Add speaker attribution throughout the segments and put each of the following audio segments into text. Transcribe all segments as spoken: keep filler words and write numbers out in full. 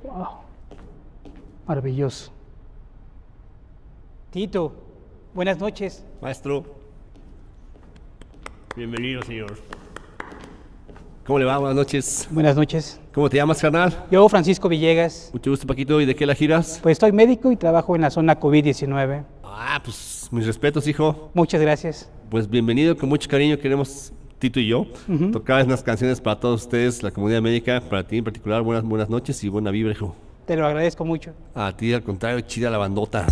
Speaker 1: Wow. Maravilloso. Tito, buenas noches.
Speaker 2: Maestro, bienvenido, señor. ¿Cómo le va? Buenas noches.
Speaker 1: Buenas noches.
Speaker 2: ¿Cómo te llamas, carnal?
Speaker 1: Yo, Francisco Villegas.
Speaker 2: Mucho gusto, Paquito. ¿Y de qué la giras?
Speaker 1: Pues estoy médico y trabajo en la zona COVID diecinueve.
Speaker 2: Ah, pues mis respetos, hijo.
Speaker 1: Muchas gracias.
Speaker 2: Pues bienvenido, con mucho cariño queremos, Tito y yo, uh-huh. tocar unas canciones para todos ustedes, la comunidad médica, para ti en particular. Buenas, buenas noches y buena vibra, hijo.
Speaker 1: Te lo agradezco mucho.
Speaker 2: A ti, al contrario, chida la bandota.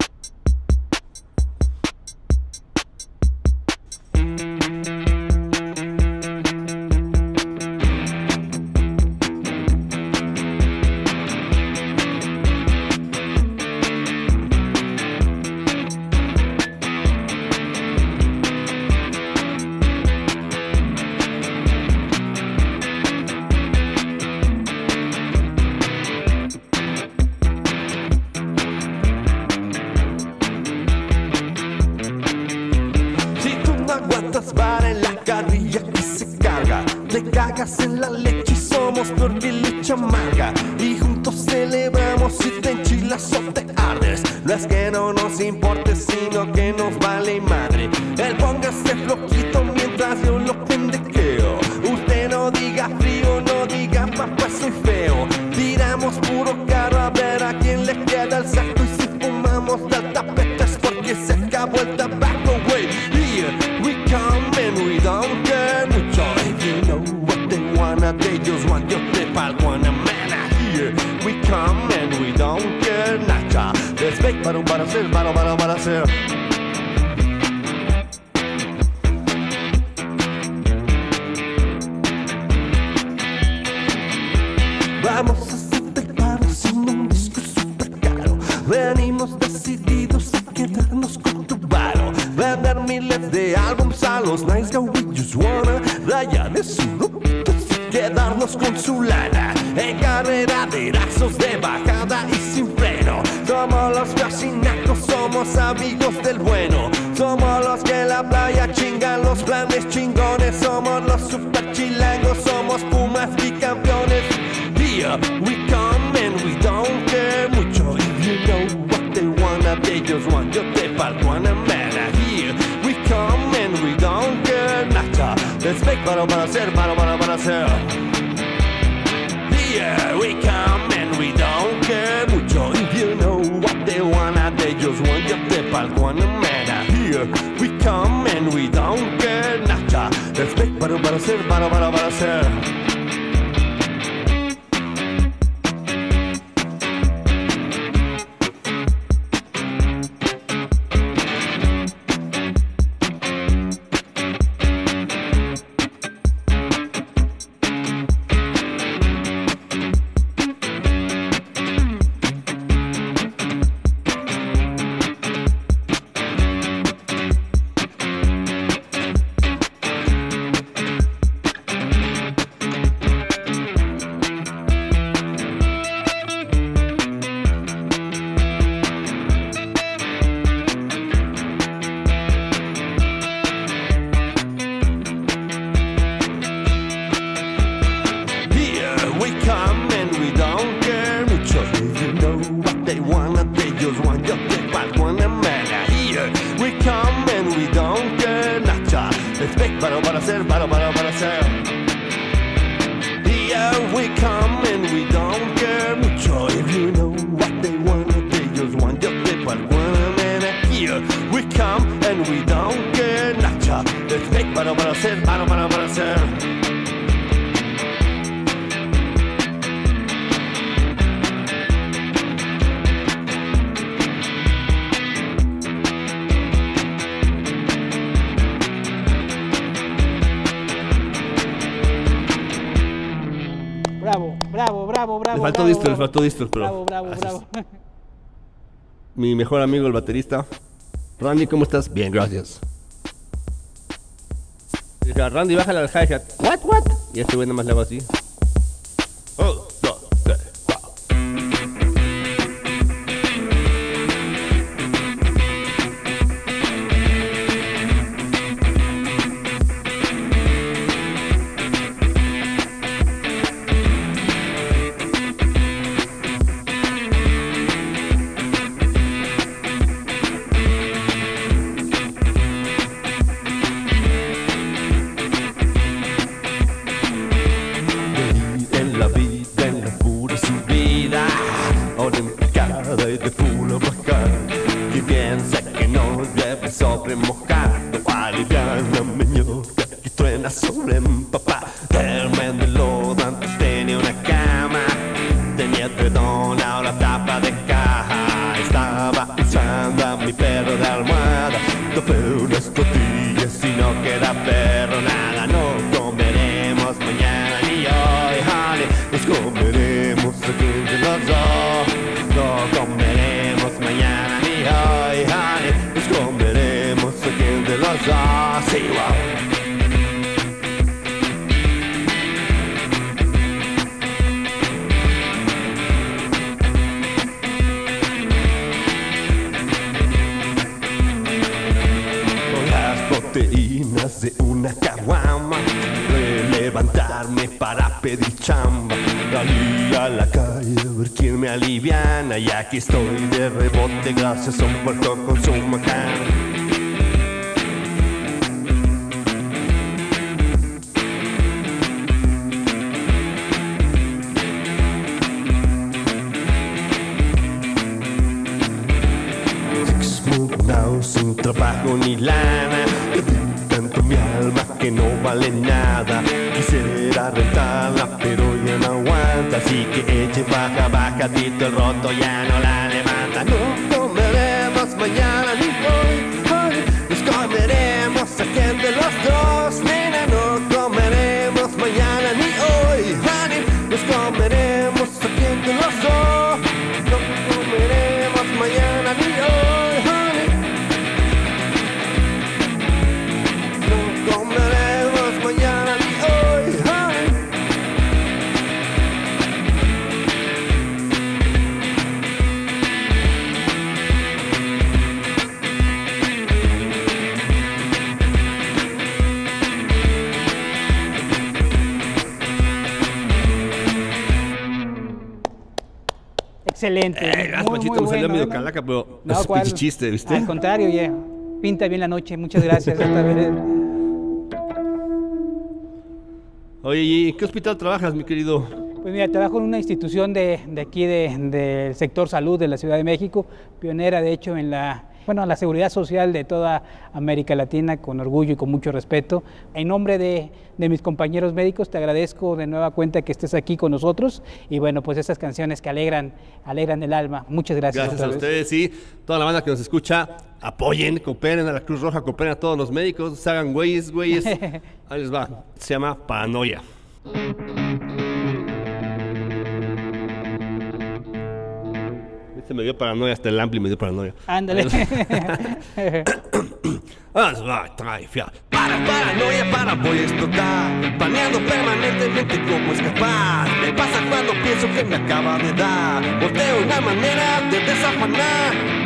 Speaker 3: En la leche y somos peor que leche amarga. Y juntos celebramos si te enchilas o te ardes. No es que no nos importe, sino que nos vale madre. Él póngase flojito mientras yo lo pendequeo. Usted no diga frío, no diga papá soy feo. Tiramos puro carro a ver a quién le queda el saco. Y si fumamos del tapete es porque se acabó el tabaco, wey. Here we come and we don't care mucho. If you know they just want your tip al Guanamana. Here we come and we don't care nada. Let's make para para hacer, para para para hacer. Vamos a hacerte el paro sin un disco super caro. Venimos decididos a quedarnos con tu varo. Vender miles de álbums a los nice guys. We just wanna rayar de su quedarnos con su lana en carrera de lazos de bajada y sin freno. Somos los fascinacos, somos amigos del bueno. Somos los que en la playa chingan los planes chingones. Somos los super chilangos, somos pumas bicampeones. Here we come and we don't care mucho. If you know what they wanna, they just want yo te Guanamana. Here we come and we don't care nada. Let's make para para hacer, para para para hacer. Here we come and we don't care mucho. If you know what they wanna, they just want yo te Guanamana. Here we come and we don't care nada. Let's make para para hacer, para para para hacer.
Speaker 2: Le faltó distro, le faltó distro, pero...
Speaker 1: Bravo, bravo, bravo.
Speaker 2: Mi mejor amigo, el baterista. Randy, ¿cómo estás? Bien, gracias. Dice, Randy, bájale al hi-hat. What, what? Y este güey nada más le hago así. Oh, dos, tres, cuatro.
Speaker 3: pararme para pedir chamba. Salí a la calle a ver quién me aliviana, y aquí estoy de rebote gracias a un puerto con su macán. Sin trabajo ni lana, tanto mi alma que no vale nada. Quisiera rentarla pero ya no aguanta, así que eche baja, bajadito el roto, ya no la levanta. No comeremos mañana ni hoy, hoy nos comeremos a gente los dos, nena. No comeremos mañana ni hoy, honey, nos comeremos a gente los dos. No comeremos mañana ni hoy, honey. Comeremos mañana ni hoy, honey.
Speaker 1: Excelente.
Speaker 2: Eh, gracias,
Speaker 1: muy,
Speaker 2: Panchito,
Speaker 1: muy
Speaker 2: me salió
Speaker 1: bueno,
Speaker 2: medio
Speaker 1: ¿no?
Speaker 2: calaca, pero
Speaker 1: No,
Speaker 2: es un
Speaker 1: ¿cuál?
Speaker 2: pinche chiste, ¿viste?
Speaker 1: Al contrario, ya. Pinta bien la noche. Muchas gracias. Hasta ver.
Speaker 2: Oye, ¿y en qué hospital trabajas, mi querido?
Speaker 1: Pues mira, trabajo en una institución de, de aquí de- del sector salud de la Ciudad de México, pionera de hecho en la, bueno, la seguridad social de toda América Latina, con orgullo y con mucho respeto. En nombre de, de mis compañeros médicos te agradezco de nueva cuenta que estés aquí con nosotros y bueno, pues esas canciones que alegran, alegran el alma. Muchas gracias.
Speaker 2: Gracias
Speaker 1: otra
Speaker 2: a
Speaker 1: vez.
Speaker 2: ustedes, sí. Toda la banda que nos escucha, apoyen, cooperen a la Cruz Roja, cooperen a todos los médicos, se hagan güeyes, güeyes. Ahí les va. Se llama Paranoia. Este me dio paranoia, hasta el ampli me dio paranoia.
Speaker 1: Ándale.
Speaker 3: Para paranoia, para voy a explotar, planeando permanentemente cómo escapar. Me pasa cuando pienso que me acaba de dar, volteo una manera de desafanar.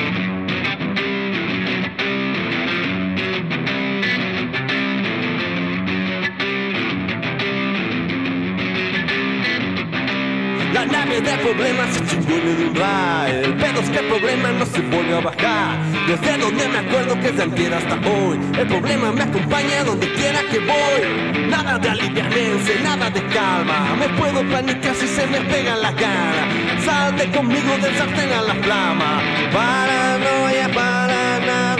Speaker 3: La nave de problemas se chingó en un ride. El pedo es que el problema no se vuelve a bajar. Desde donde me acuerdo que es de antier hasta hoy. El problema me acompaña donde quiera que voy. Nada de alivianense, nada de calma. Me puedo panicar si se me pega la gana. Salte conmigo del sartén a la flama. Paranoia para nada.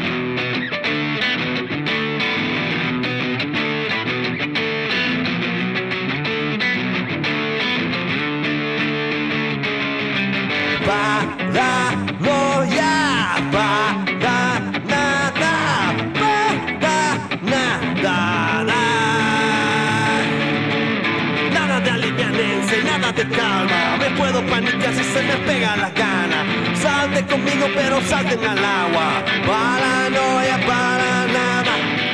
Speaker 3: Paranoia, para nada, para nada. Nada de alivianense, nada de calma. Me puedo panicar si se me pega la gana. Salte conmigo pero salten al agua. Paranoia, para nada.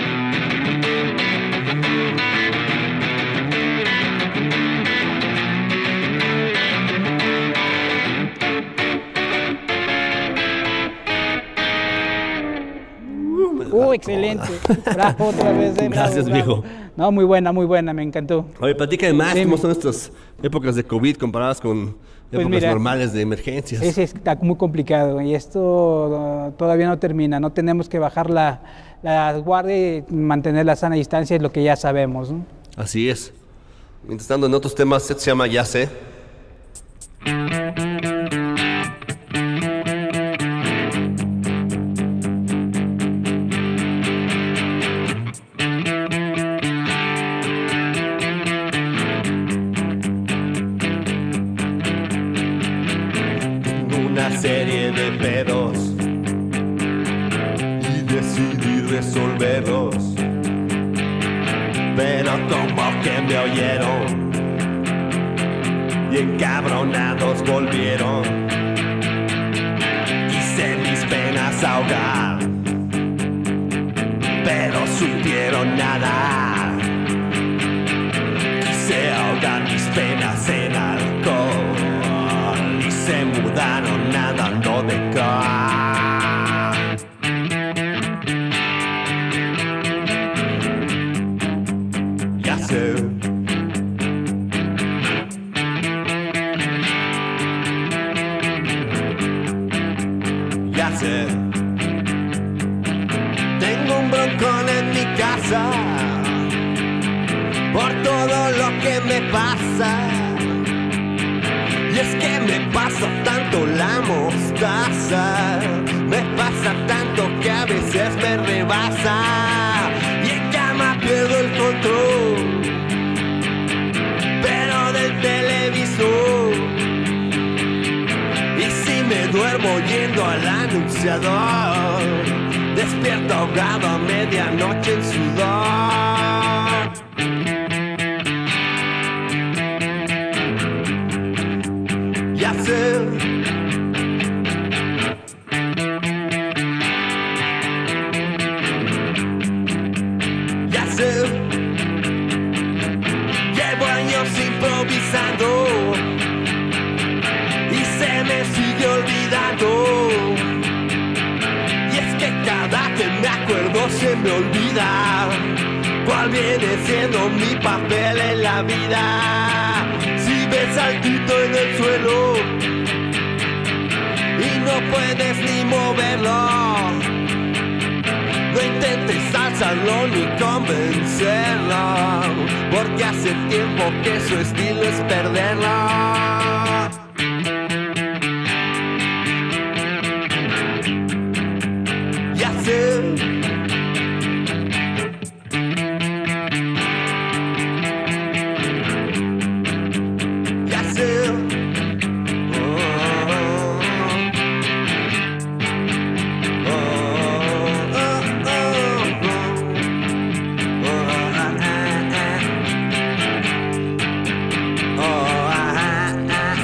Speaker 1: Uh, excelente. Bravo otra vez. eh, bravo,
Speaker 2: Gracias,
Speaker 1: bravo.
Speaker 2: viejo.
Speaker 1: No, muy buena, muy buena, me encantó.
Speaker 2: Oye, platícame más,
Speaker 1: Dime.
Speaker 2: ¿cómo son estas épocas de COVID comparadas con épocas
Speaker 1: mira,
Speaker 2: normales de emergencias?
Speaker 1: Ese está muy complicado y esto uh, todavía no termina. No tenemos que bajar la, la guardia y mantener la sana distancia, es lo que ya sabemos, ¿no?
Speaker 2: Así es. Mientras tanto, en otros temas, se llama Ya sé.
Speaker 3: Una serie de pedos y decidí resolverlos, pero como que me oyeron y encabronados volvieron. Quise mis penas ahogar, pero supieron nadar. Quise ahogar mis penas en alcohol y se mudaron nadando de car. Ya sé, sé. Tengo un broncón en mi casa por todo lo que me pasa. Y es que me pasa tanto la mostaza, me pasa tanto que a veces me rebasa y en cama pierdo el control, pero del televisor. Y si me duermo yendo al anunciador, despierto ahogado a medianoche en sudor. Ya sé, ya sé, llevo años improvisando y se me sigue olvidando. Y es que cada que me acuerdo se me olvida cuál viene siendo mi papel en la vida. Si ves al Tito en el suelo y no puedes ni moverlo, no intentes alzarlo ni convencerlo, porque hace tiempo que su estilo es perderlo. Ya sé, ya sé, oh, oh, oh, oh, oh, ah, ah, oh, ah, ah.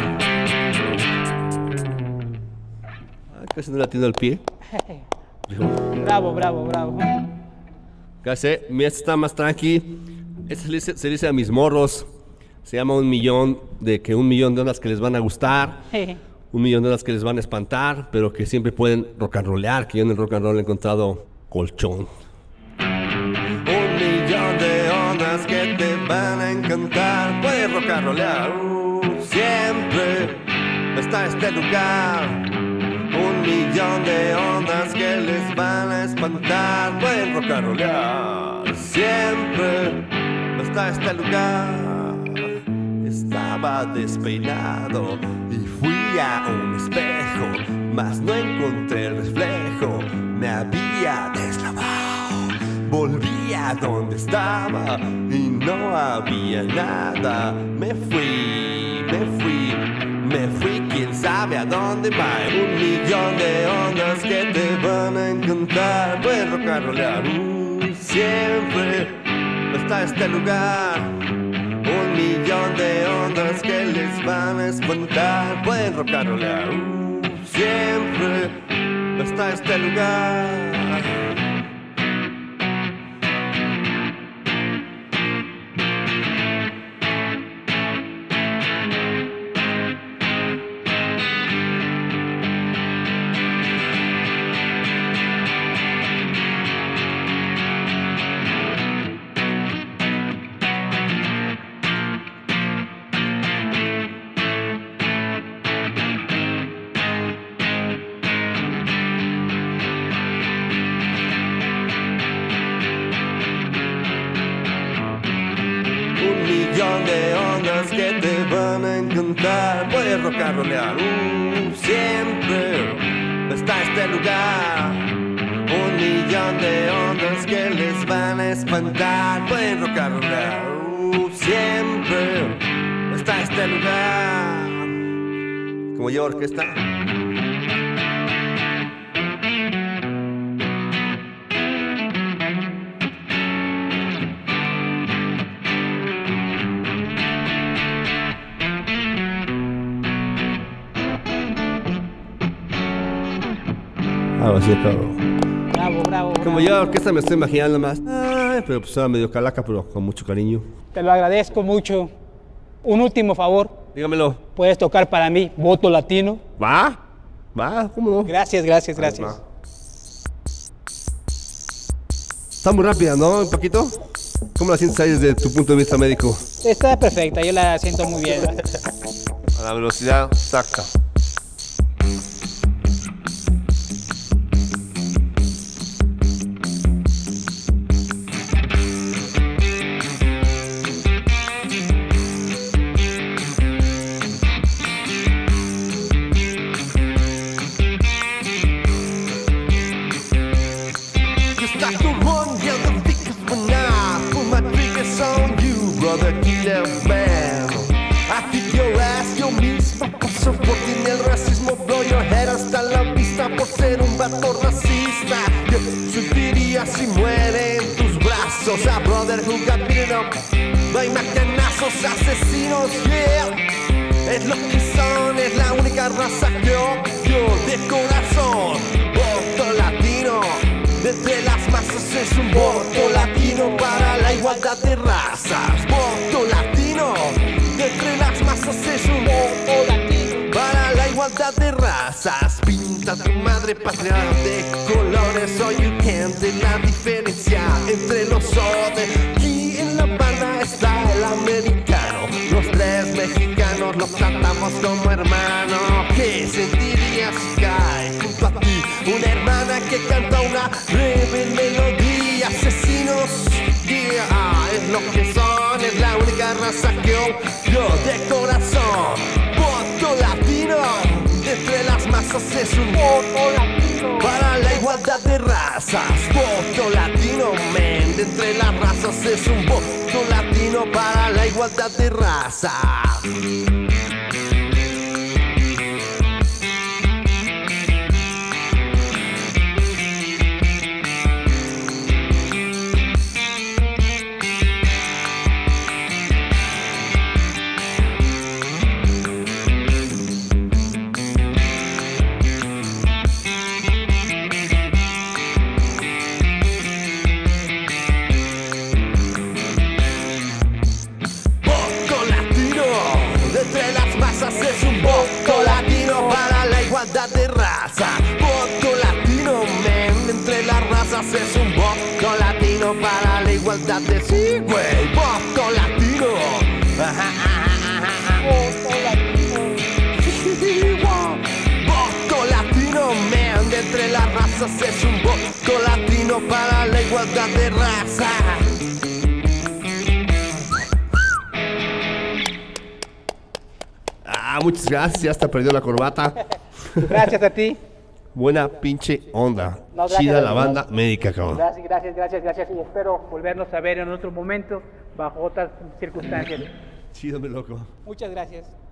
Speaker 2: Casi no le atiendo al pie.
Speaker 1: Bravo, bravo, bravo.
Speaker 2: Casi, mi esta está más tranqui. Este se le dice, se le dice a mis morros. Se llama un millón de que un millón de ondas que les van a gustar, un millón de ondas que les van a espantar, pero que siempre pueden rock and rollear, que yo en el rock and roll he encontrado colchón.
Speaker 3: Un millón de ondas que te van a encantar. Puedes rock and rollear, uh, siempre está este lugar. Un millón de ondas que les van a espantar. Pueden rock and rollear, siempre está este lugar. Estaba despeinado y fui a un espejo, mas no encontré el reflejo. Me había deslavado. Volví a donde estaba y no había nada. Me fui, me fui, me fui, quién sabe a dónde va. Un millón de ondas que te van a encantar. Pueden rock and rollear, uh, siempre está este lugar. Un millón de ondas que les van a espantar. Pueden rock and rollear, uh, siempre está este lugar. De ondas que te van a encantar. Puedes rock and rollear, uh, siempre está este lugar. Un millón de ondas que les van a espantar. Pueden rock and rollear, uh, siempre está este lugar. Como yo orquesta.
Speaker 2: Algo así, cabrón.
Speaker 1: Bravo, bravo.
Speaker 2: Como
Speaker 1: bravo.
Speaker 2: yo orquesta me estoy imaginando más. Ay, pero pues era medio calaca, pero con mucho cariño.
Speaker 1: Te lo agradezco mucho. Un último favor.
Speaker 2: Dígamelo.
Speaker 1: Puedes tocar para mí Voto Latino.
Speaker 2: ¿Va? ¿Va? ¿Cómo no?
Speaker 1: Gracias, gracias,
Speaker 2: Ahí
Speaker 1: gracias.
Speaker 2: va. Está muy rápida, ¿no, Paquito? ¿Cómo la sientes ahí desde tu punto de vista médico?
Speaker 1: Está perfecta, yo la siento muy bien.
Speaker 2: A la velocidad exacta.
Speaker 3: killer man. I kick your ass, yo mismo paso por ti en el racismo. Blow your head hasta la vista por ser un vato racista. Yo sentiría si muere en tus brazos. A brother who got beaten up by macanazos asesinos, yeah. Es lo que son, es la única raza que odio de corazón. Voto latino, de entre las masas es un voto latino para la igualdad de razas. Voto latino, de entre las masas es un voto latino para la igualdad de razas. Pinta tu madre patria de colores, so you can't ver la diferencia entre los sodes. Aquí en la banda está el americano, los tres mexicanos los tratamos como hermanos. ¿Qué sentirías si cae junto a ti una hermana que canta una rebel melodía? Asesinos, yeah, es lo que son, es la única raza que odio de corazón. Voto latino, de entre las masas es un voto latino para la igualdad de razas. Voto latino, men, de entre las razas es un voto latino para la igualdad de razas. Es un voto latino para la igualdad de raza. Voto latino, men, entre las razas es un voto latino para la igualdad de... Sí, güey, voto latino. Ajá, ajá, ajá. Voto latino. Voto latino, men, entre las razas es un voto latino para la igualdad de raza.
Speaker 2: Ah, muchas gracias, ya hasta perdió la corbata.
Speaker 1: Gracias a ti.
Speaker 2: Buena pinche onda.
Speaker 1: No, gracias,
Speaker 2: chida la
Speaker 1: gracias.
Speaker 2: banda médica, cabrón.
Speaker 1: Gracias, gracias, gracias, gracias. Y espero volvernos a ver en otro momento bajo otras circunstancias.
Speaker 2: Chido, mi loco.
Speaker 1: Muchas gracias.